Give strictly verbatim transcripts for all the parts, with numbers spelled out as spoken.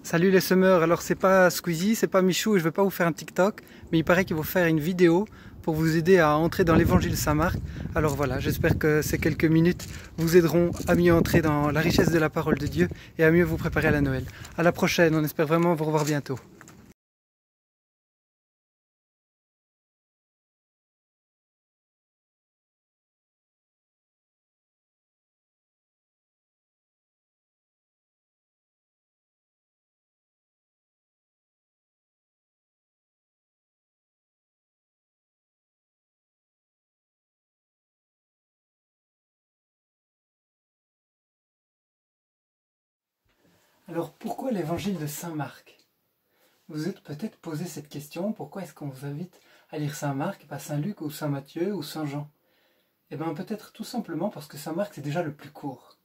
Salut les semeurs, alors c'est pas Squeezie, c'est pas Michou, je vais pas vous faire un TikTok, mais il paraît qu'il faut faire une vidéo pour vous aider à entrer dans l'évangile Saint-Marc. Alors voilà, j'espère que ces quelques minutes vous aideront à mieux entrer dans la richesse de la parole de Dieu et à mieux vous préparer à la Noël. À la prochaine, on espère vraiment vous revoir bientôt. Alors pourquoi l'évangile de Saint-Marc? Vous vous êtes peut-être posé cette question, pourquoi est-ce qu'on vous invite à lire Saint-Marc, pas Saint-Luc ou Saint-Matthieu ou Saint-Jean? Eh bien peut-être tout simplement parce que Saint-Marc c'est déjà le plus court.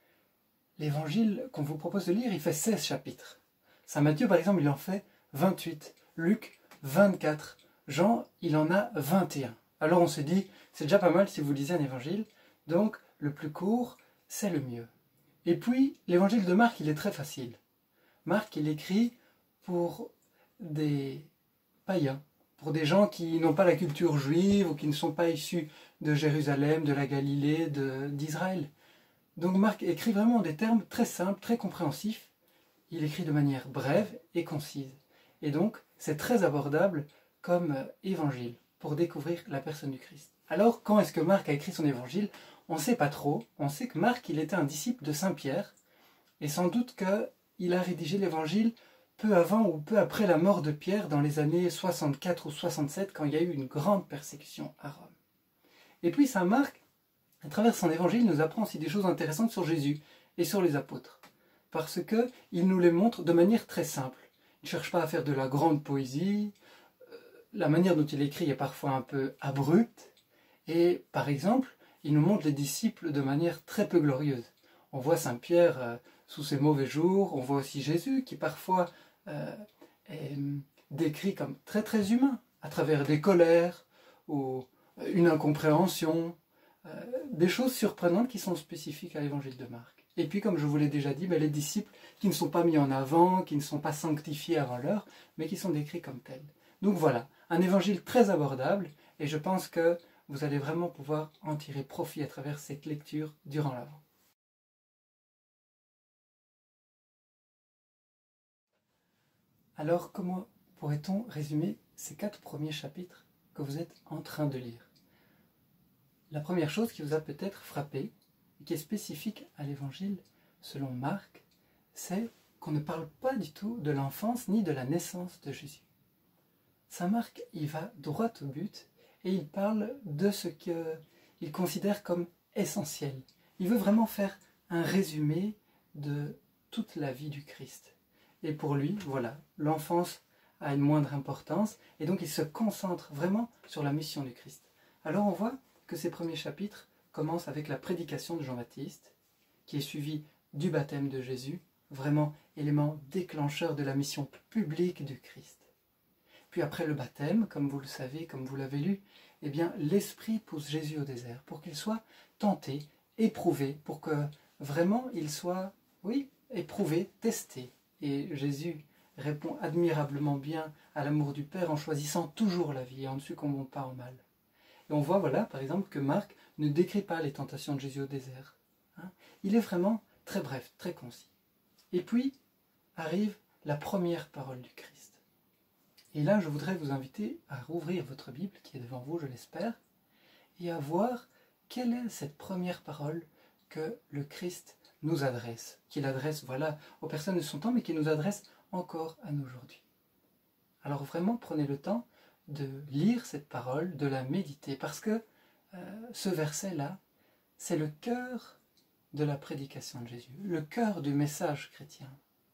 L'évangile qu'on vous propose de lire, il fait seize chapitres. Saint-Matthieu par exemple, il en fait vingt-huit, Luc vingt-quatre, Jean il en a vingt et un. Alors on se dit, c'est déjà pas mal si vous lisez un évangile, donc le plus court, c'est le mieux. Et puis, l'évangile de Marc, il est très facile. Marc, il écrit pour des païens, pour des gens qui n'ont pas la culture juive ou qui ne sont pas issus de Jérusalem, de la Galilée, d'Israël. Donc Marc écrit vraiment des termes très simples, très compréhensifs. Il écrit de manière brève et concise. Et donc, c'est très abordable comme évangile pour découvrir la personne du Christ. Alors, quand est-ce que Marc a écrit son évangile? On ne sait pas trop. On sait que Marc, il était un disciple de Saint Pierre, et sans doute qu'il a rédigé l'évangile peu avant ou peu après la mort de Pierre, dans les années soixante-quatre ou soixante-sept, quand il y a eu une grande persécution à Rome. Et puis Saint Marc, à travers son évangile, nous apprend aussi des choses intéressantes sur Jésus et sur les apôtres, parce qu'il nous les montre de manière très simple. Il ne cherche pas à faire de la grande poésie, la manière dont il écrit est parfois un peu abrupte, et par exemple, il nous montre les disciples de manière très peu glorieuse. On voit Saint Pierre euh, sous ses mauvais jours, on voit aussi Jésus qui parfois euh, est décrit comme très très humain, à travers des colères ou une incompréhension, euh, des choses surprenantes qui sont spécifiques à l'évangile de Marc. Et puis comme je vous l'ai déjà dit, ben, les disciples qui ne sont pas mis en avant, qui ne sont pas sanctifiés avant l'heure, mais qui sont décrits comme tels. Donc voilà, un évangile très abordable, et je pense que vous allez vraiment pouvoir en tirer profit à travers cette lecture durant l'Avent. Alors, comment pourrait-on résumer ces quatre premiers chapitres que vous êtes en train de lire? La première chose qui vous a peut-être frappé, et qui est spécifique à l'Évangile selon Marc, c'est qu'on ne parle pas du tout de l'enfance ni de la naissance de Jésus. Saint Marc, il va droit au but, et il parle de ce qu'il considère comme essentiel. Il veut vraiment faire un résumé de toute la vie du Christ. Et pour lui, voilà, l'enfance a une moindre importance, et donc il se concentre vraiment sur la mission du Christ. Alors on voit que ces premiers chapitres commencent avec la prédication de Jean-Baptiste, qui est suivie du baptême de Jésus, vraiment élément déclencheur de la mission publique du Christ. Puis après le baptême, comme vous le savez, comme vous l'avez lu, eh bien l'Esprit pousse Jésus au désert pour qu'il soit tenté, éprouvé, pour que vraiment il soit, oui, éprouvé, testé. Et Jésus répond admirablement bien à l'amour du Père en choisissant toujours la vie et en ne succombant pas au mal. Et on voit, voilà, par exemple, que Marc ne décrit pas les tentations de Jésus au désert. Hein. Il est vraiment très bref, très concis. Et puis arrive la première parole du Christ. Et là, je voudrais vous inviter à rouvrir votre Bible, qui est devant vous, je l'espère, et à voir quelle est cette première parole que le Christ nous adresse, qu'il adresse, voilà, aux personnes de son temps, mais qu'il nous adresse encore à nous aujourd'hui. Alors vraiment, prenez le temps de lire cette parole, de la méditer, parce que euh, ce verset-là, c'est le cœur de la prédication de Jésus, le cœur du message chrétien.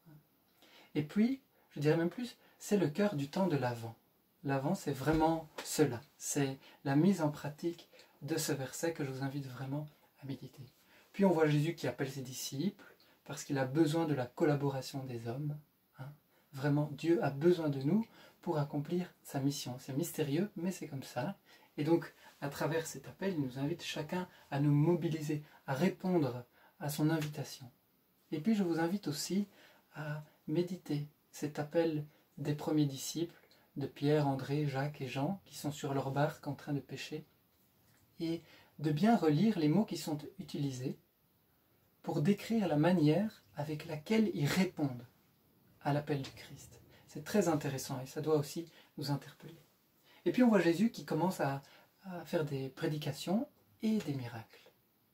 Et puis, je dirais même plus, c'est le cœur du temps de l'Avent. L'Avent, c'est vraiment cela. C'est la mise en pratique de ce verset que je vous invite vraiment à méditer. Puis on voit Jésus qui appelle ses disciples, parce qu'il a besoin de la collaboration des hommes. Hein. Vraiment, Dieu a besoin de nous pour accomplir sa mission. C'est mystérieux, mais c'est comme ça. Et donc, à travers cet appel, il nous invite chacun à nous mobiliser, à répondre à son invitation. Et puis je vous invite aussi à méditer cet appel des premiers disciples, de Pierre, André, Jacques et Jean, qui sont sur leur barque en train de pêcher, et de bien relire les mots qui sont utilisés pour décrire la manière avec laquelle ils répondent à l'appel du Christ. C'est très intéressant et ça doit aussi nous interpeller. Et puis on voit Jésus qui commence à, à faire des prédications et des miracles.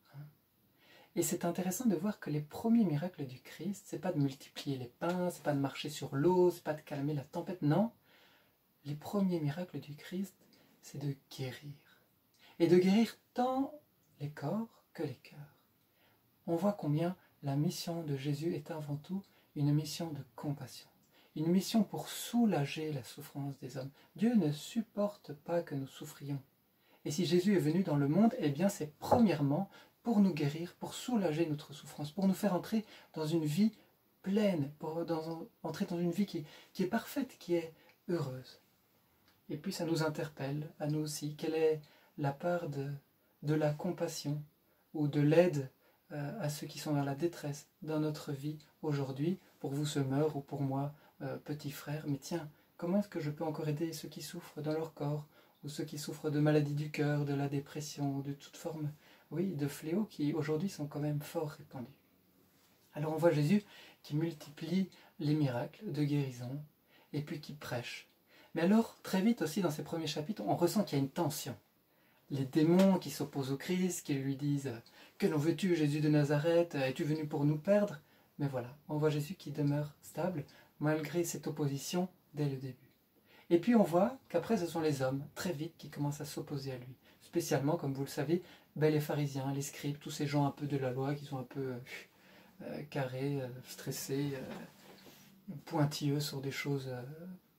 Et c'est intéressant de voir que les premiers miracles du Christ, c'est pas de multiplier les pains, c'est pas de marcher sur l'eau, c'est pas de calmer la tempête, non. Les premiers miracles du Christ, c'est de guérir. Et de guérir tant les corps que les cœurs. On voit combien la mission de Jésus est avant tout une mission de compassion. Une mission pour soulager la souffrance des hommes. Dieu ne supporte pas que nous souffrions. Et si Jésus est venu dans le monde, eh bien c'est premièrement pour nous guérir, pour soulager notre souffrance, pour nous faire entrer dans une vie pleine, pour dans, entrer dans une vie qui, qui est parfaite, qui est heureuse. Et puis ça nous interpelle, à nous aussi, quelle est la part de, de la compassion ou de l'aide euh, à ceux qui sont dans la détresse dans notre vie aujourd'hui, pour vous semeurs ou pour moi, euh, petit frère. Mais tiens, comment est-ce que je peux encore aider ceux qui souffrent dans leur corps, ou ceux qui souffrent de maladies du cœur, de la dépression, de toute forme, oui, de fléaux qui aujourd'hui sont quand même fort répandus. Alors on voit Jésus qui multiplie les miracles de guérison, et puis qui prêche. Mais alors, très vite aussi dans ces premiers chapitres, on ressent qu'il y a une tension. Les démons qui s'opposent au Christ, qui lui disent « Que nous veux-tu, Jésus de Nazareth? Es-tu venu pour nous perdre ?» Mais voilà, on voit Jésus qui demeure stable, malgré cette opposition dès le début. Et puis on voit qu'après ce sont les hommes, très vite, qui commencent à s'opposer à lui. Spécialement, comme vous le savez, ben, les pharisiens, les scribes, tous ces gens un peu de la loi, qui sont un peu euh, carrés, euh, stressés, euh, pointilleux sur des choses euh,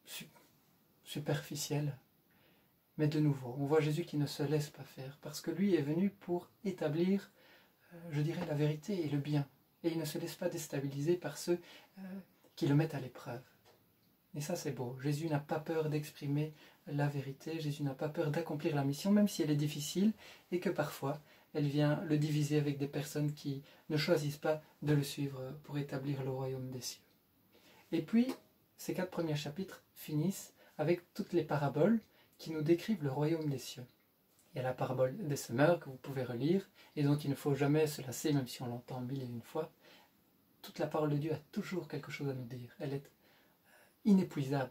superficielle. Mais de nouveau, on voit Jésus qui ne se laisse pas faire, parce que lui est venu pour établir, euh, je dirais, la vérité et le bien. Et il ne se laisse pas déstabiliser par ceux euh, qui le mettent à l'épreuve. Et ça c'est beau. Jésus n'a pas peur d'exprimer la vérité, Jésus n'a pas peur d'accomplir la mission, même si elle est difficile, et que parfois elle vient le diviser avec des personnes qui ne choisissent pas de le suivre pour établir le royaume des cieux. Et puis, ces quatre premiers chapitres finissent avec toutes les paraboles qui nous décrivent le royaume des cieux. Il y a la parabole des semeurs que vous pouvez relire, et donc il ne faut jamais se lasser, même si on l'entend mille et une fois. Toute la parole de Dieu a toujours quelque chose à nous dire. Elle est inépuisable.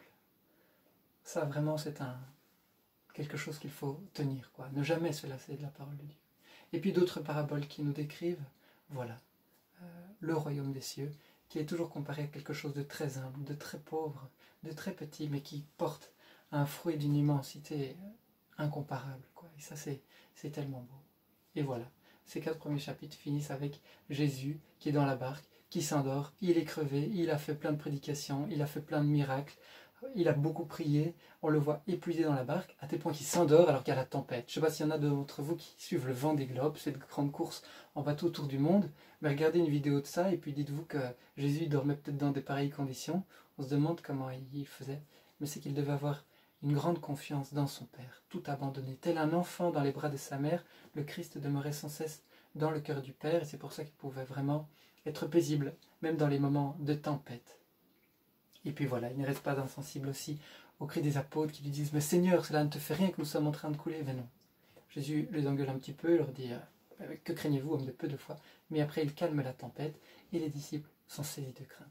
Ça, vraiment, c'est un, quelque chose qu'il faut tenir, quoi. Ne jamais se lasser de la parole de Dieu. Et puis d'autres paraboles qui nous décrivent, voilà, euh, le royaume des cieux, qui est toujours comparé à quelque chose de très humble, de très pauvre, de très petit, mais qui porte un fruit d'une immensité incomparable, quoi. Et ça, c'est c'est tellement beau. Et voilà, ces quatre premiers chapitres finissent avec Jésus qui est dans la barque, qui s'endort, il est crevé, il a fait plein de prédications, il a fait plein de miracles, il a beaucoup prié, on le voit épuisé dans la barque, à tel point qu'il s'endort alors qu'il y a la tempête. Je ne sais pas s'il y en a d'entre vous qui suivent le vent des globes, cette grande course en bateau autour du monde, mais regardez une vidéo de ça et puis dites-vous que Jésus dormait peut-être dans des pareilles conditions. On se demande comment il faisait, mais c'est qu'il devait avoir une grande confiance dans son Père, tout abandonné. Tel un enfant dans les bras de sa mère, le Christ demeurait sans cesse dans le cœur du Père, et c'est pour ça qu'il pouvait vraiment être paisible, même dans les moments de tempête. Et puis voilà, il ne reste pas insensible aussi au cri des apôtres qui lui disent « Mais Seigneur, cela ne te fait rien que nous sommes en train de couler ?» Mais non. Jésus les engueule un petit peu, il leur dit « Que craignez-vous, homme de peu de foi ?» Mais après, il calme la tempête, et les disciples sont saisis de crainte.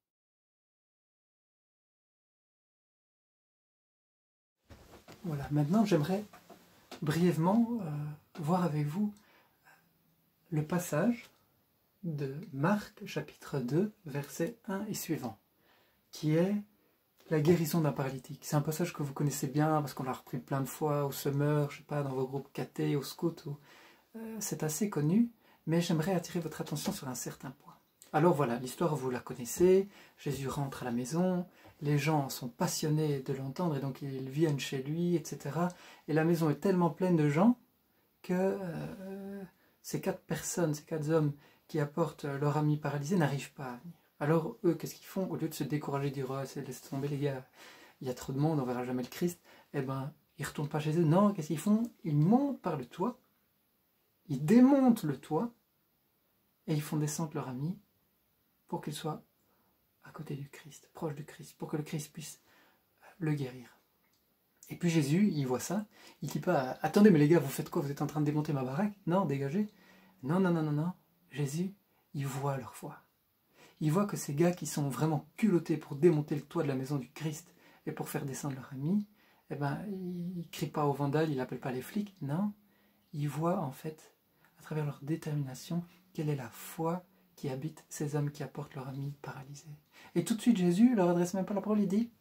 Voilà, maintenant j'aimerais brièvement euh, voir avec vous le passage de Marc chapitre deux, versets un et suivant, qui est la guérison d'un paralytique. C'est un passage que vous connaissez bien parce qu'on l'a repris plein de fois au semeur, je sais pas, dans vos groupes cathés, au scout, ou... euh, c'est assez connu, mais j'aimerais attirer votre attention sur un certain point. Alors voilà, l'histoire vous la connaissez, Jésus rentre à la maison, les gens sont passionnés de l'entendre et donc ils viennent chez lui, et cetera. Et la maison est tellement pleine de gens que euh, ces quatre personnes, ces quatre hommes qui apportent leur ami paralysé n'arrivent pas à venir. Alors eux, qu'est-ce qu'ils font? Au lieu de se décourager, dire oh, « laisse tomber les gars, il y a trop de monde, on verra jamais le Christ », eh ben, ils ne retournent pas chez eux. Non, qu'est-ce qu'ils font? Ils montent par le toit, ils démontent le toit et ils font descendre leur ami pour qu'il soit à côté du Christ, proche du Christ, pour que le Christ puisse le guérir. Et puis Jésus, il voit ça, il dit pas « Attendez, mais les gars, vous faites quoi? Vous êtes en train de démonter ma baraque? Non, dégagez. » Non, non, non, non, non. Jésus, il voit leur foi. Il voit que ces gars qui sont vraiment culottés pour démonter le toit de la maison du Christ et pour faire descendre leur ami, eh ben, il ne crie pas au vandale, il n'appelle pas les flics. Non, il voit en fait, à travers leur détermination, quelle est la foi qui habite ces hommes qui apportent leur ami paralysé. Et tout de suite, Jésus leur adresse même pas la parole, il dit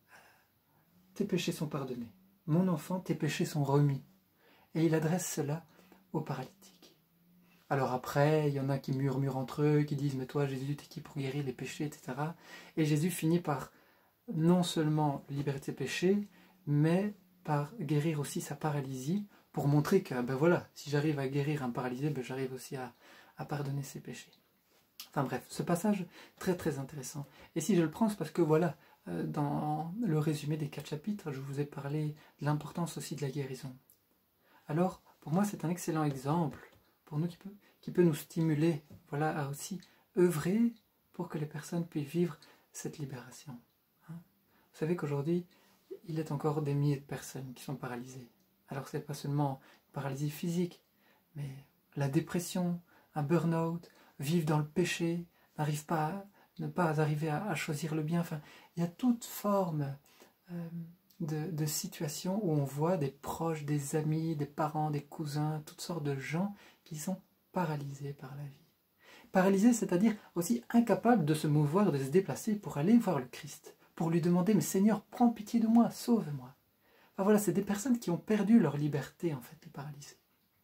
« Tes péchés sont pardonnés. Mon enfant, tes péchés sont remis. » Et il adresse cela aux paralytiques. Alors après, il y en a qui murmurent entre eux, qui disent « Mais toi, Jésus, t'es qui pour guérir les péchés, et cetera » Et Jésus finit par non seulement libérer de ses péchés, mais par guérir aussi sa paralysie, pour montrer que, ben voilà, si j'arrive à guérir un paralysé, ben j'arrive aussi à, à pardonner ses péchés. Enfin bref, ce passage très très intéressant. Et si je le prends, c'est parce que voilà, euh, dans le résumé des quatre chapitres, je vous ai parlé de l'importance aussi de la guérison. Alors, pour moi, c'est un excellent exemple, pour nous, qui peut, qui peut nous stimuler, voilà, à aussi œuvrer pour que les personnes puissent vivre cette libération. Hein? Vous savez qu'aujourd'hui, il est encore des milliers de personnes qui sont paralysées. Alors, ce n'est pas seulement une paralysie physique, mais la dépression, un burn-out, vivre dans le péché, n'arrive pas à, ne pas arriver à, à choisir le bien. Enfin, il y a toute forme euh, de, de situations où on voit des proches, des amis, des parents, des cousins, toutes sortes de gens qui sont paralysés par la vie. Paralysés, c'est-à-dire aussi incapables de se mouvoir, de se déplacer pour aller voir le Christ, pour lui demander « Mais Seigneur, prends pitié de moi, sauve-moi ». Enfin voilà, c'est des personnes qui ont perdu leur liberté, en fait, les paralysés.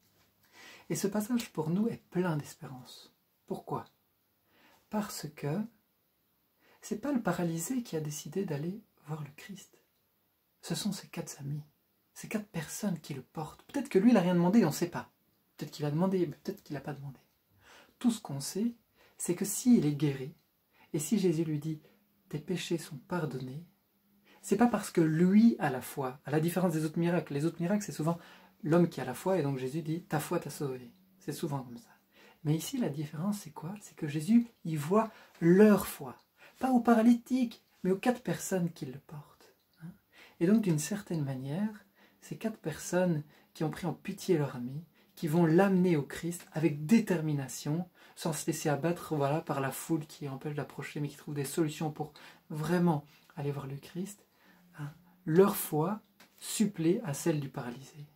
Et ce passage, pour nous, est plein d'espérance. Pourquoi? Parce que ce n'est pas le paralysé qui a décidé d'aller voir le Christ. Ce sont ses quatre amis, ces quatre personnes qui le portent. Peut-être que lui, il n'a rien demandé, on ne sait pas. Peut-être qu'il a demandé, mais peut-être qu'il n'a pas demandé. Tout ce qu'on sait, c'est que s'il est guéri, et si Jésus lui dit « tes péchés sont pardonnés », c'est pas parce que lui a la foi, à la différence des autres miracles. Les autres miracles, c'est souvent l'homme qui a la foi, et donc Jésus dit « ta foi t'a sauvé ». C'est souvent comme ça. Mais ici, la différence, c'est quoi? C'est que Jésus, il voit leur foi. Pas aux paralytiques, mais aux quatre personnes qui le portent. Et donc, d'une certaine manière, ces quatre personnes qui ont pris en pitié leur ami, qui vont l'amener au Christ avec détermination, sans se laisser abattre voilà, par la foule qui empêche d'approcher, mais qui trouve des solutions pour vraiment aller voir le Christ, hein, leur foi supplée à celle du paralysé.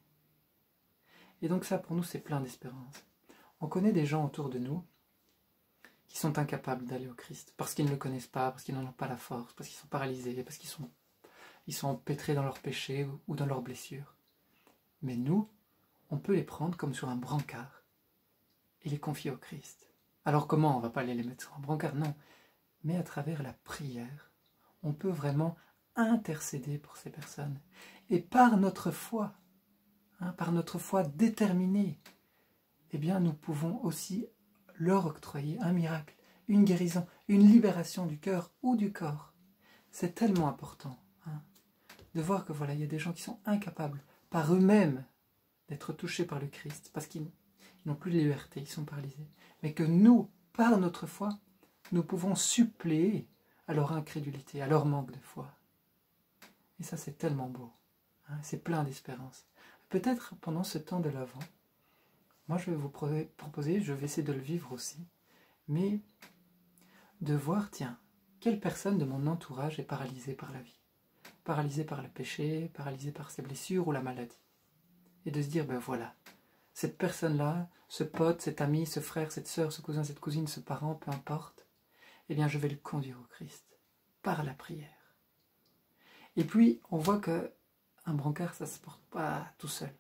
Et donc ça, pour nous, c'est plein d'espérance. On connaît des gens autour de nous qui sont incapables d'aller au Christ, parce qu'ils ne le connaissent pas, parce qu'ils n'en ont pas la force, parce qu'ils sont paralysés, parce qu'ils sont, ils sont empêtrés dans leurs péchés ou dans leurs blessures. Mais nous, on peut les prendre comme sur un brancard et les confier au Christ. Alors comment? On ne va pas aller les mettre sur un brancard, non. Mais à travers la prière, on peut vraiment intercéder pour ces personnes. Et par notre foi, hein, par notre foi déterminée, eh bien, nous pouvons aussi leur octroyer un miracle, une guérison, une libération du cœur ou du corps. C'est tellement important hein, de voir que voilà, il y a des gens qui sont incapables par eux-mêmes d'être touchés par le Christ, parce qu'ils n'ont plus de liberté, ils sont paralysés. Mais que nous, par notre foi, nous pouvons suppléer à leur incrédulité, à leur manque de foi. Et ça, c'est tellement beau. Hein, c'est plein d'espérance. Peut-être pendant ce temps de l'Avent, moi, je vais vous proposer, je vais essayer de le vivre aussi, mais de voir, tiens, quelle personne de mon entourage est paralysée par la vie, paralysée par le péché, paralysée par ses blessures ou la maladie. Et de se dire, ben voilà, cette personne-là, ce pote, cet ami, ce frère, cette sœur, ce cousin, cette cousine, ce parent, peu importe, eh bien, je vais le conduire au Christ, par la prière. Et puis, on voit que un brancard, ça ne se porte pas tout seul.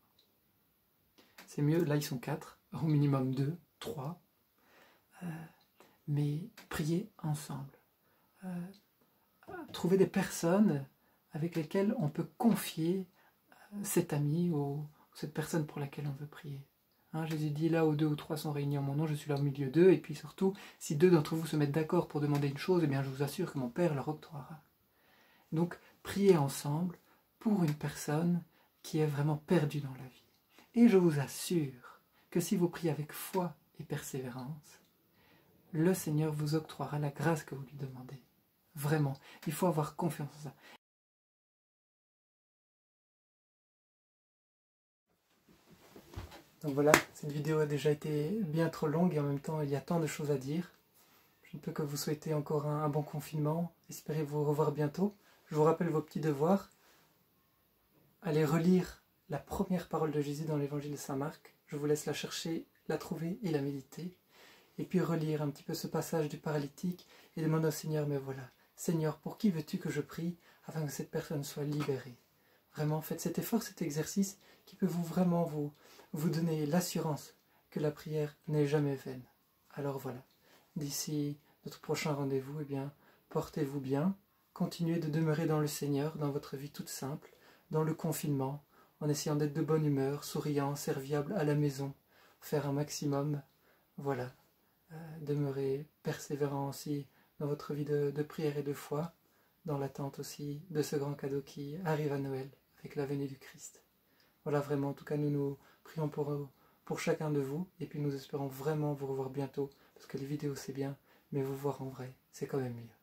C'est mieux, là ils sont quatre, au minimum deux, trois, euh, mais prier ensemble. Euh, trouver des personnes avec lesquelles on peut confier euh, cet ami ou cette personne pour laquelle on veut prier. Hein, Jésus dit, là où deux ou trois sont réunis en mon nom, je suis là au milieu d'eux, et puis surtout, si deux d'entre vous se mettent d'accord pour demander une chose, eh bien je vous assure que mon Père leur octroiera. Donc, prier ensemble pour une personne qui est vraiment perdue dans la vie. Et je vous assure que si vous priez avec foi et persévérance, le Seigneur vous octroiera la grâce que vous lui demandez. Vraiment, il faut avoir confiance en ça. Donc voilà, cette vidéo a déjà été bien trop longue et en même temps il y a tant de choses à dire. Je ne peux que vous souhaiter encore un, un bon confinement. Espérez vous revoir bientôt. Je vous rappelle vos petits devoirs. Allez relire la première parole de Jésus dans l'évangile de Saint Marc. Je vous laisse la chercher, la trouver et la méditer. Et puis relire un petit peu ce passage du paralytique et demander au Seigneur, mais voilà, Seigneur, pour qui veux-tu que je prie afin que cette personne soit libérée? Vraiment, faites cet effort, cet exercice qui peut vous vraiment vous, vous donner l'assurance que la prière n'est jamais vaine. Alors voilà, d'ici notre prochain rendez-vous, eh bien, portez-vous bien, continuez de demeurer dans le Seigneur, dans votre vie toute simple, dans le confinement, en essayant d'être de bonne humeur, souriant, serviable à la maison, faire un maximum, voilà, euh, demeurez persévérant aussi dans votre vie de, de prière et de foi, dans l'attente aussi de ce grand cadeau qui arrive à Noël, avec la venue du Christ. Voilà, vraiment, en tout cas, nous nous prions pour, pour chacun de vous, et puis nous espérons vraiment vous revoir bientôt, parce que les vidéos c'est bien, mais vous voir en vrai, c'est quand même mieux.